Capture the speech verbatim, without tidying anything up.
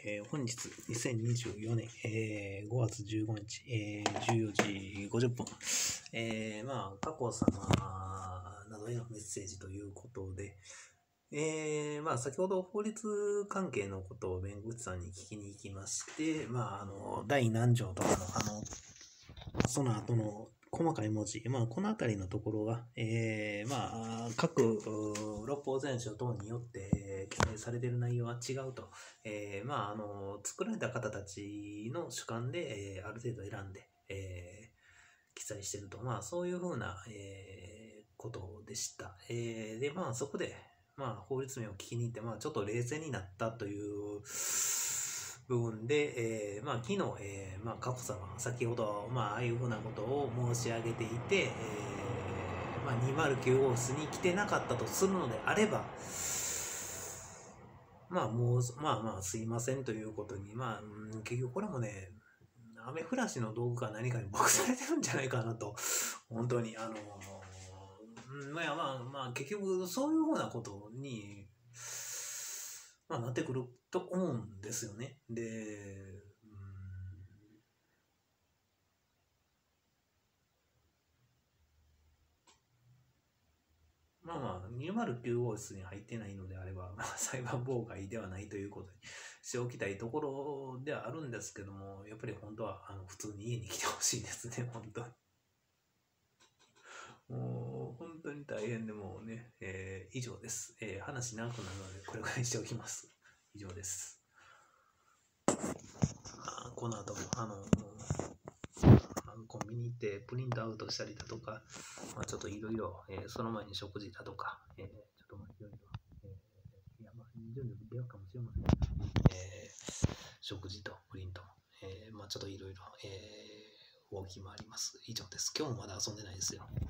えー、本日にせんにじゅうよねん、えー、ごがつじゅうごにち、えー、じゅうよじごじゅっぷん、えー、まあ、佳子さまなどへのメッセージということで、えー、まあ、先ほど法律関係のことを弁護士さんに聞きに行きまして、まあ、あの、第何条とかの、あの、その後の細かい文字、まあ、このあたりのところが、えー、まあ、各六法全書等によって、えー、記載されている内容は違うと、えー、まあ、あの、作られた方たちの主観で、えー、ある程度選んで、えー、記載していると、まあ、そういうふうな、えー、ことでした。えー、で、まあ、そこで、まあ、法律名を聞きに行って、まあ、ちょっと冷静になったという部分で、えー、まあ、昨日、えー、まあ、佳子さま、先ほど、まあ、ああいうふうなことを申し上げていて、えー、まあ、にまるきゅう号室に来てなかったとするのであれば、まあ、もう、まあまあ、すいませんということに、まあ、うん、結局これもね、雨降らしの道具か何かにボクされてるんじゃないかなと、本当に、あの、うん、まあまあまあ、結局そういうふうなことに、まあ、なってくると思うんですよね。で、うん、まあまあ、にまるきゅう号室に入ってないのであれば、まあ、裁判妨害ではないということにしておきたいところではあるんですけども、やっぱり本当はあの普通に家に来てほしいですね、本当に。もう本当に大変でもうね、えー、以上です。えー、話長くなるのでこれぐらいにしておきます。以上です。あこの後もあのコンビニ行ってプリントアウトしたりだとか、まあ、ちょっといろいろその前に食事だとか、えー、ちょっとまあいろいろ、えー、いやまあ順序出るかもしれません、えー、食事とプリント、えー、まあちょっといろいろ動き回ります。以上です。今日もまだ遊んでないですよ。